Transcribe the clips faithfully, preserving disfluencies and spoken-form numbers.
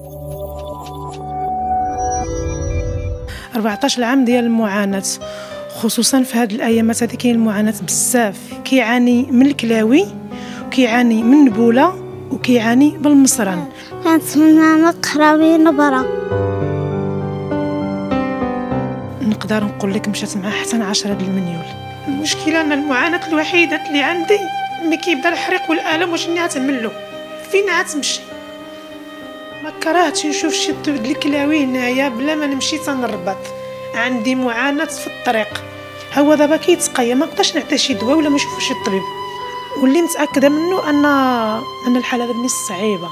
أربعطاش عام ديال المعاناة، خصوصا في هذه الايامات هذه كاين المعاناة بزاف. كيعاني من الكلاوي وكيعاني من النبوله وكيعاني بالمصران. كنتمنى نقراوي نبره. نقدر نقول لك مشات معاه حتى عشرة د المليون. المشكله ان المعاناه الوحيده اللي عندي ملي كيبدا الحريق والالم واش ني غتعمل له، فين غتمشي؟ ما كرهتش نشوف شي طبيب د الكلاوي هنايا بلا ما نمشي تنربط. عندي معاناه في الطريق، هو دابا كيتقيا ما نقدرش نعطيه شي دواء ولا ما نشوفوش شي طبيب، واللي متاكده منه ان ان الحاله دابا صعيبه.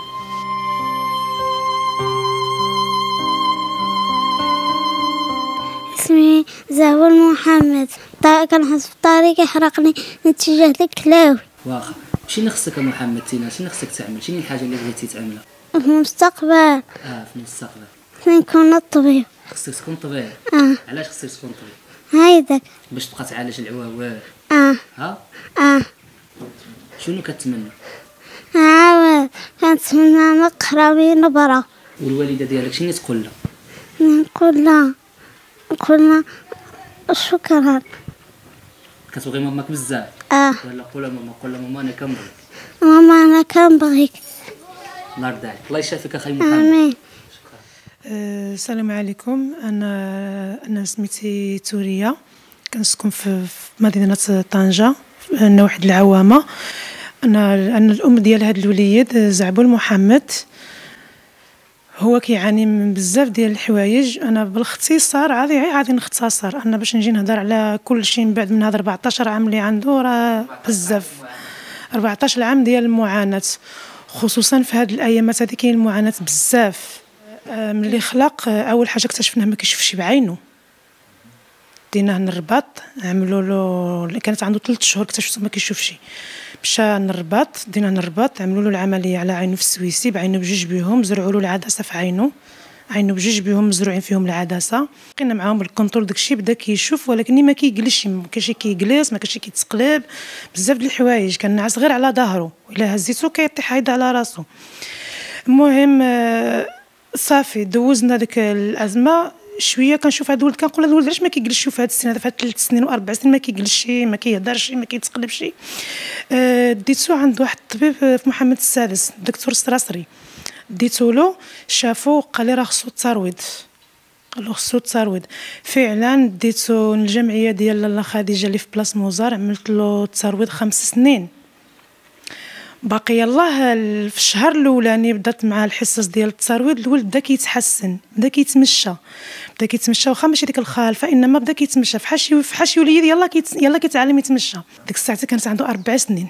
اسمي زهور محمد، كنحس في الطريق يحرقني نتجه للكلاوي. واخا شنو اللي خصك محمد تينا، شنو خصك تعمل، شنو الحاجه اللي بغيتي تعملها في المستقبل؟ اه في المستقبل نكون الطبيب. خصك تكون طبيب؟ اه. علاش خصك تكون طبيب؟ هايداك باش تبقى تعالج العواوات. اه. ها اه. شنو كتمنى؟ عاود كنتمنى نقراوي نبره. والوالده ديالك شنو تقول لها؟ نقول لها نقول لها شكرا. كتبغي ماماك بزاف؟ اه. ولا قول لها ماما، قول لها ماما انا كنبغيك. ماما انا كنبغيك. الله يرضى عليك، الله يشافيك اخي محمد. امين. أه السلام عليكم. انا انا سميتي توريه، كنسكن في مدينه طنجه نواحي العوامه. انا انا الام ديال هذا الوليد زعبول محمد، هو كيعاني من بزاف ديال الحوايج. انا بالاختصار عادي عادي نختصر انا باش نجي نهضر على كل شيء من بعد من هذا أربعطاش عام اللي عنده، راه بزاف. أربعطاش عام ديال المعاناه، خصوصا في هذه الايامات هذه كاين المعاناه بزاف. ملي خلق اول حاجه اكتشفناها ما كيشوفش بعينه، ديناه للرباط، عملوا له كانت عنده ثلاث شهور اكتشفتو ما كيشوفش، مشى للرباط، ديناه للرباط، عملوا له العمليه على عينه في السويسي، بعينه بجوج بهم، زرعوا له العدسه في عينه، عينه بجوج بهم مزروعين فيهم العدسه. بقينا معاهم بالكونترول داكشي بدا كيشوف، ولكن ما كيجلسش، ما كاينش كيجلس، ما كاينش كيتقلب، بزاف د الحوايج. كان نعس غير على ظهره، الا هزيتو كيطيح هيدا على راسو. المهم صافي دوزنا ديك الازمه شويه. كنشوف هذا الولد كنقول هذا الولد علاش ما كيجلسش في هذا السن هذا، في هاد ثلاث سنين واربع سنين ما كيجلسش، ما كيهضرش، ما كيتقلبش. أه ديتو عند واحد الطبيب في محمد السادس، الدكتور السراسري، ديتو له شافو قال لي راه خصو الترويض، قال له خصو الترويض. فعلا ديتو للجمعيه ديال لاله خديجه اللي في بلاص موزار، عملت له الترويض خمس سنين. باقي يلاه في الشهر الاولاني بدات مع الحصص ديال الترويض، الولد بدا كيتحسن، بدا كيتمشى، بدا كيتمشى، واخا ماشي ديك الخالفه، انما بدا كيتمشى فحال شي فحال شي وليد يلاه كيت يلاه كيتعلم يتمشى. ديك الساعه كانت عنده اربع سنين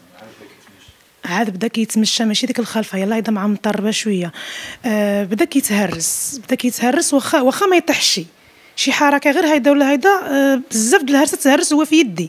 عاد بدا كيتمشى، ماشي ديك الخلفه يلاه يدا مع مطربه شويه. آه بدا كيتهرس، بدا كيتهرس، واخا واخا ما يطيحش شي حركه غير هيدا ولا هيدا. آه بزاف د الهرسه تهرس هو في يدي،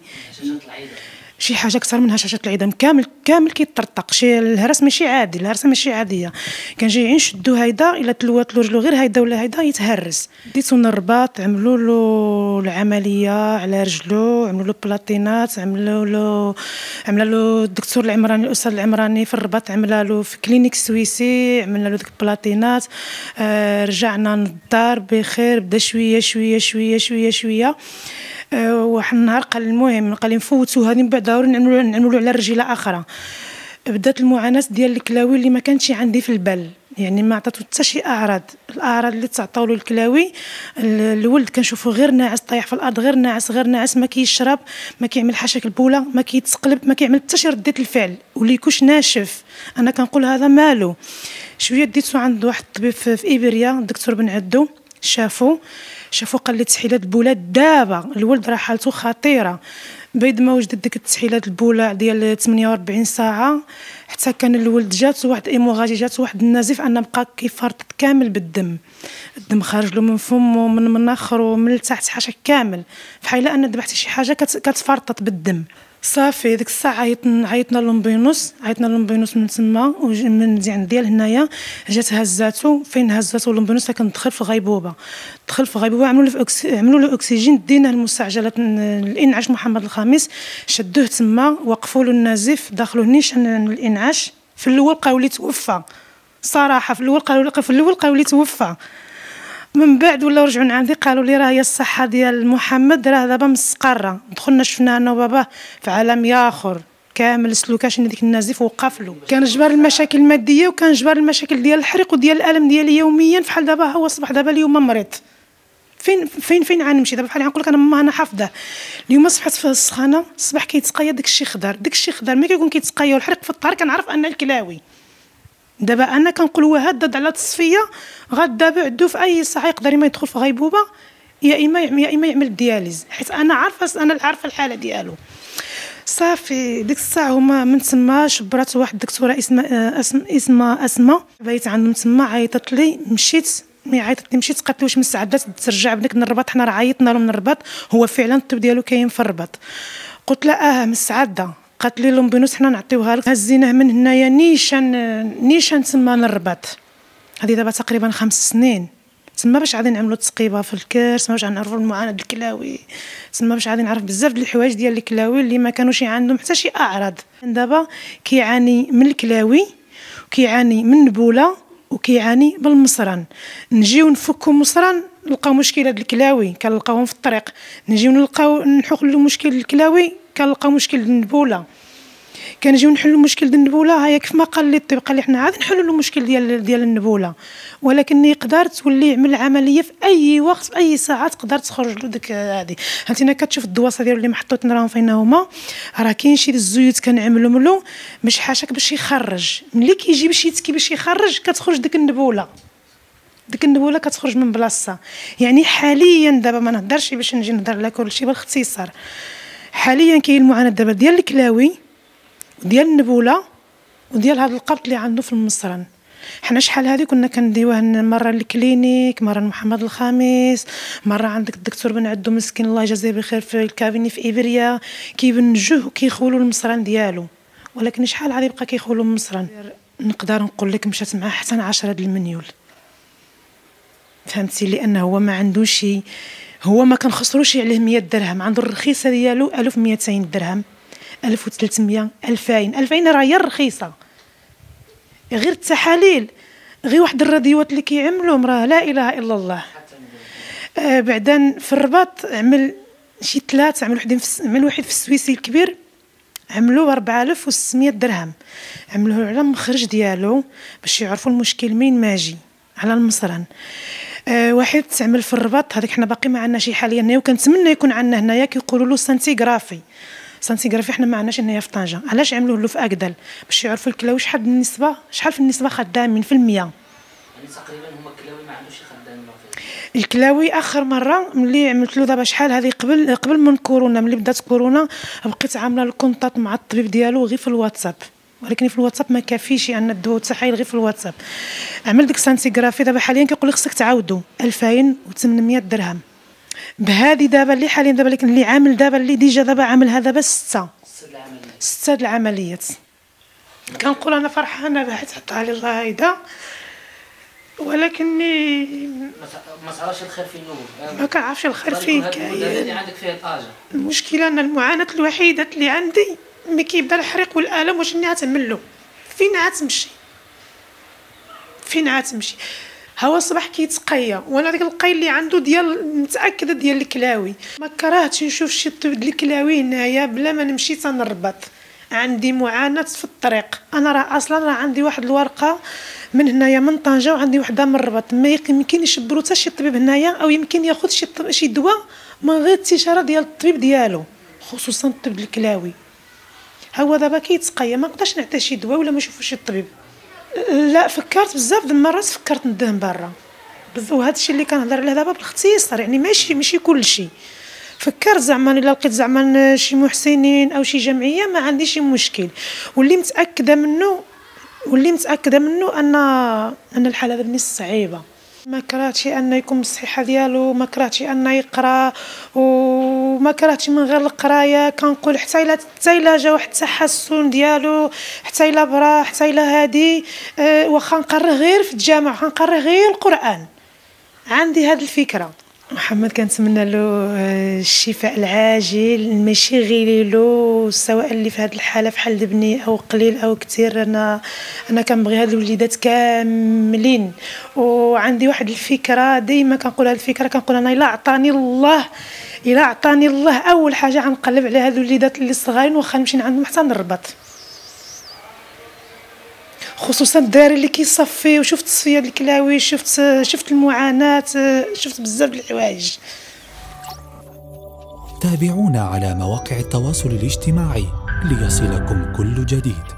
شي حاجه اكثر منها شاشه العظام، كامل كامل كيطرطق. شي الهرس ماشي عادي، الهرسه ماشي عاديه. كان جايين نشدو هيدا الا تلوات له رجلو غير هيدا ولا هيدا يتهرس. ديتو للرباط، عملوا له العمليه على رجلو، عملوا له بلاطينات، عملوا له عمل له الدكتور العمراني، الاستاذ العمراني في الرباط، عملها له في كلينيك سويسي، عملنا له ديك البلاطينات. آه رجعنا للدار بخير، بدا شويه شويه شويه شويه شويه. أه واحد النهار قال المهم قال لي نفوتوا هذه من بعد ضروري نعملوا نعملوا على رجيله اخرى. بدات المعاناه ديال الكلاوي اللي ما كانتش عندي في البال، يعني ما عطاتو حتى شي اعراض. الاعراض اللي تعطاو له الكلاوي، الولد كنشوفو غير ناعس طايح في الارض، غير ناعس غير ناعس، ما كيشرب، ما كيعمل حشاك البوله، ما كيتقلب، ما كيعمل حتى شي ردة الفعل، واللي كوش ناشف. انا كنقول هذا مالو. شويه ديتو عند واحد الطبيب في ايبريا، الدكتور بن عدو، شافو شافو قال لي تسحيلات البولات دابا الولد راه حالته خطيره. بيد ما وجدت ديك التسحيلات البولاع ديال ثمانية وأربعين ساعه، حتى كان الولد جات واحد ايموغاجي، جات واحد النزيف، انا بقى كيفرطط كامل بالدم، الدم خارج له من فمه ومن مناخره ومن التحت حاشا كامل، بحال ان ذبحتي شي حاجه كتفرطط بالدم. صافي ديك الساعه عيطنا عيطنا للمبينوس، عيطنا للمبينوس من تما، ومن عند ديال هنايا جات هزاتو. فين هزاتو للمبينوس كان دخل في غيبوبه، دخل في غيبوبه، عملوا له أكسي... عملوا له اكسجين، ديناه المستعجلات الانعاش محمد الخامس، شدوه تما، وقفوا له النزيف، دخلوه نيشان الانعاش. في الاول بقاو لي توفى، صراحه في الاول قالوا لي في الاول قالوا لي توفى، من بعد ولاو رجعوا عندي قالوا لي راه هي الصحه ديال محمد راه دابا مسقره. دخلنا شفنا انا وباباه في عالم اخر كامل، السلوكاش ديك النزيف وقف له. كان جبر المشاكل الماديه وكان جبر المشاكل ديال الحريق وديال الالم ديالي يوميا. فحال دابا هو صبح دابا اليوم مريض، فين فين فين غنمشي دابا؟ بحال غنقول لك انا ماما انا حافظه اليوم صبحت في السخانه، الصباح كيتسقيا داك الشيء خضر، داك الشيء خضر ملي كيكون كيتسقيا والحريق في الدار كنعرف ان الكلاوي. دابا انا كنقول وهاد على التصفيه غدا بعدو في اي ساعه يقدر ما يدخل في غيبوبه، يا اما يا اما يعمل الدياليز، حيت انا عارفه انا عارفه الحاله ديالو. صافي ديك الساعه هما من تما شبرات واحد الدكتوره اسمها اسمها اسماء، بيت عندهم تما، عيطت لي مشيت مي عيطت لي مشيت قالت لي واش مستعده ترجع بنك من الرباط؟ حنا راه عيطنا له من الرباط، هو فعلا الطب ديالو كاين في الرباط. قلت لها اه مستعده. قالت لي لومبينوس حنا نعطيوها لك، هزيناه من هنايا نيشان نيشان تما للرباط. هذه دابا تقريبا خمس سنين تما باش غادي نعملوا تسقيبه في الكرش، باش غنعرفوا المعاناه ديال الكلاوي تما، باش غادي نعرف بزاف ديال الحوايج ديال الكلاوي اللي ما كانوش عندهم حتى شي اعراض. دابا كيعاني من الكلاوي وكيعاني من النبوله وكيعاني بالمصران. نجيو نفكوا مصران نلقاو مشكله د الكلاوي كنلقاوهم في الطريق، نجيو نلقاو نحلوا مشكل الكلاوي كنلقاو مشكل النبوله، كنجيو نحلوا مشكل ديال النبوله. هيا كيف ما قال لي الطب قال لي حنا عاد نحلوا له المشكل ديال ديال النبوله، ولكن يقدر تولي يعمل عمليه في اي وقت في اي ساعه تقدر تخرج له ديك هذه. هانتينا كتشوف الدواسه ديالو اللي محطوطين راهم فين هما، راه كاين شي الزيوت كنعملهم له باش حاشاك باش يخرج. ملي كيجي باش يتكي باش يخرج كتخرج ديك النبوله، ديك النبوله كتخرج من بلاصتها. يعني حاليا دابا ما نهضرش باش نجي نهضر على كلشي بالاختصار، حاليا كاين المعاناه دابا ديال الكلاوي وديال النبوله وديال هذا القبط اللي عنده في المصران. حنا شحال هذه كنا كنديوه مره للكلينيك، مره محمد الخامس، مره عندك الدكتور بن عدو مسكين الله يجازيه بخير في الكابيني في ابريا، كيبنجوه وكيخولوا المصران ديالو، ولكن شحال هذه بقى كيخولوا المصران. نقدر نقول لك مشات معاه حتى عشرة د المنيول، فهمتي؟ لانه هو ما عندوش، هو ما كنخسروش عليه مية درهم، عنده الرخيصه ديالو ألف ومئتين درهم، ألف وثلاثمية، ألفين ألفين راه هي الرخيصه. غير التحاليل غير واحد الراديوات اللي كيعملوهم راه لا اله الا الله. آه بعدا في الرباط عمل شي ثلاثه، عمل واحد في عمل واحد في السويسي الكبير عملوه أربعة آلاف وستمية درهم، عملوه على المخرج ديالو باش يعرفوا المشكل مين ماجي على المصران. آه واحد تعمل في الرباط هذيك حنا باقي ما عندناش حاليا هنايا، وكنتمنى يكون عندنا هنايا كيقولوا له سانتيغرافي. سانتيغرافي حنا ما عندناش هنايا في طنجه، علاش عملوه له في اكدل؟ باش يعرفوا الكلاوي شحال النسبه، شحال في النسبه خدامين في المية. يعني تقريبا هما الكلاوي ما عندوش خدامين. الكلاوي اخر مره ملي عملت له دابا شحال هذه قبل قبل من كورونا، ملي بدات كورونا بقيت عامله الكونطات مع الطبيب ديالو غير في الواتساب، ولكن في الواتساب ما كافيش ان ندوه التحاليل غير في الواتساب. عمل ديك سانتيغرافي دابا حاليا كيقول لك خصك تعاودوا ألفين وثمنمية درهم. بهذه دابا اللي حاليا دابا لكن اللي عامل دابا اللي ديجا دابا عامل هذا بس سته سته د العمليات. كنقول انا فرحانه بها تحطها لي الله هيدا، ولكني ما تعرفش الخير فين هو، ما كنعرفش الخير فين كاين. اللي عندك فيها الاجر. المشكله ان المعاناه الوحيده اللي عندي ملي كيبدا الحريق والالم واش ني غتعمل له، فين غتمشي فين غتمشي؟ هو الصباح كيتقيا، وانا داك القي اللي عنده ديال متاكده ديال الكلاوي. ما كرهتش نشوف شي طب ديال الكلاوي هنايا بلا ما نمشي تنربط. عندي معاناه في الطريق، انا راه اصلا راه عندي واحد الورقه من هنايا من طنجه وعندي وحده من الرباط، ما يمكن يشبروا حتى شي طبيب هنايا او يمكن ياخذ شي شي دواء من غير التشاره ديال الطبيب ديالو، خصوصا الطب ديال الكلاوي. هو دابا كيتقيا ما نقدرش نعطيه شي دواء ولا ما نشوفوش شي طبيب. لا فكرت بزاف د المرات، فكرت ندهم برا، وهذا الشيء اللي كنهضر عليه دابا بالاختصار، يعني ماشي ماشي كلشي. فكرت زعما الا لقيت زعما شي محسنين او شي جمعيه ما عنديش شي مشكل، واللي متاكده منه واللي متاكده منه ان ان الحاله دابا صعيبه. ما كرهتش ان يكون الصحه ديالو، ما كرهتش ان يقرا، وما كرهتش من غير القرايه. كنقول حتى الا حتى الا جا واحد التحسن ديالو، حتى الا برا، حتى الا هادي، أه واخا نقرا غير في الجامع، واخا نقرا غير القران، عندي هاد الفكره. محمد كنتمنى له آه، الشفاء العاجل، ماشي غير له، سواء اللي في هذه الحاله بحال دبني او قليل او كثير. انا انا كنبغي هاد الوليدات كاملين، وعندي واحد الفكره ديما كنقول، هاد الفكره كنقول انا الا عطاني الله الا عطاني الله اول حاجه غنقلب على هاد الوليدات اللي صغارين، واخا نمشي عندهم حتى نربط، خصوصا الدراري اللي كيصفي. وشفت تصفيه الكلاوي، شفت شفت المعاناه، شفت بزاف د الحوايج. تابعونا على مواقع التواصل الاجتماعي ليصلكم كل جديد.